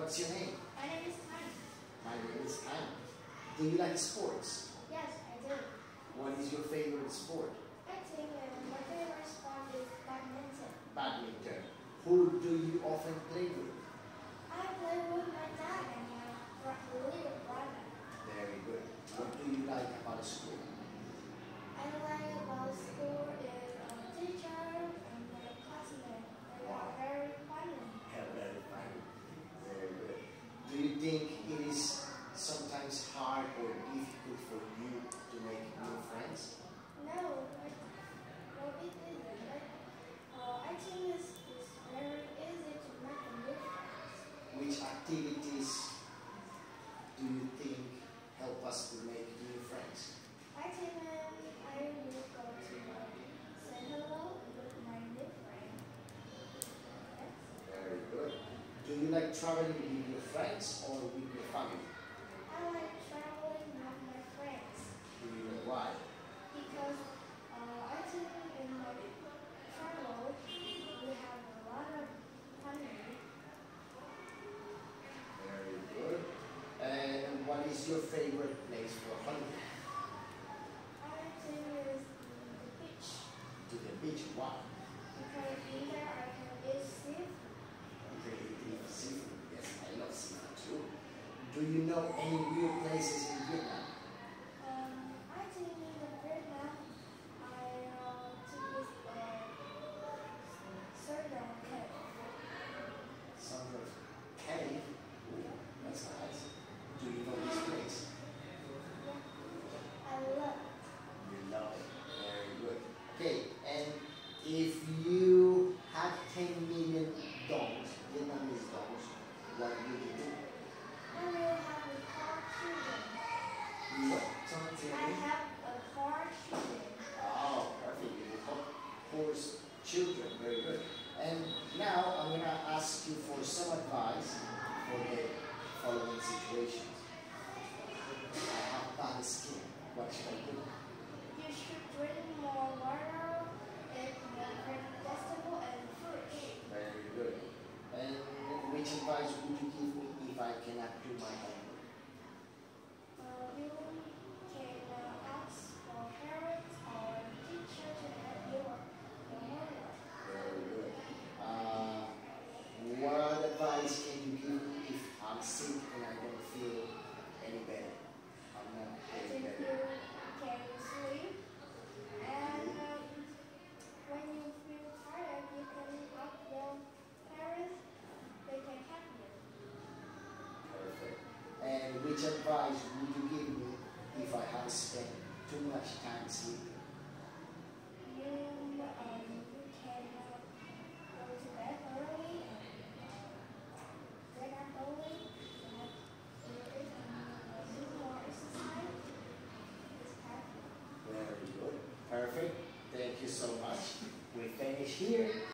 What's your name? My name is Tanya. My name is Tanya. Do you like sports? Yes, I do. What is your favorite sport? I think my favorite sport is badminton. Badminton. Who do you often play with? I play with my dad and my little brother. Very good. What do you like about school? I like about school is teacher and my classmates. They are very funny. Very fun. Very good. Do you think it is sometimes hard or difficult for you to make new friends? No, it isn't. I think it's very easy to make a new friends. Which activities do you think help us to make new friends? I think I will go to say hello with my new friend. Yes. Very good. Do you like traveling with your friends or with your family? I like traveling with my friends Do you know why? because I think in my travel we have a lot of fun. Very good. And what is your favorite place for holiday? I think it's the beach To the beach. Why? because in there I can eat seafood. Okay, you eat seafood. Yes, I love seafood too. Do you know any weird places in Vietnam? I think in the Vietnam I think it's Sardar Cave. Some sort of cave. Ooh, that's nice. Do you know this place? I love You know it. Very good. Okay, and if you had 10 million dollars, Vietnamese dollars, what would you do? I will have a car children. You what? Someone say I again? have a car children. Oh, perfect. You will help horse children. Very good. And now I'm going to ask you for some advice for the following situations. I have bad skin. What should I do? You should drink more water, eat more vegetable and fruits. Very good. And which advice would you give me if I cannot do my homework? You can ask for parents or teacher to help you with your homework. Very good. What advice can you give me if I'm sick and I don't feel any better? I'm not I any think you better. can sleep and when you feel tired you can ask your parents, they can help you. Perfect. And which advice would you give me if I have spent too much time sleeping? You can go to bed early and wake up early and do more exercise. It's perfect. Very good. Perfect. Thank you so much. We finish here.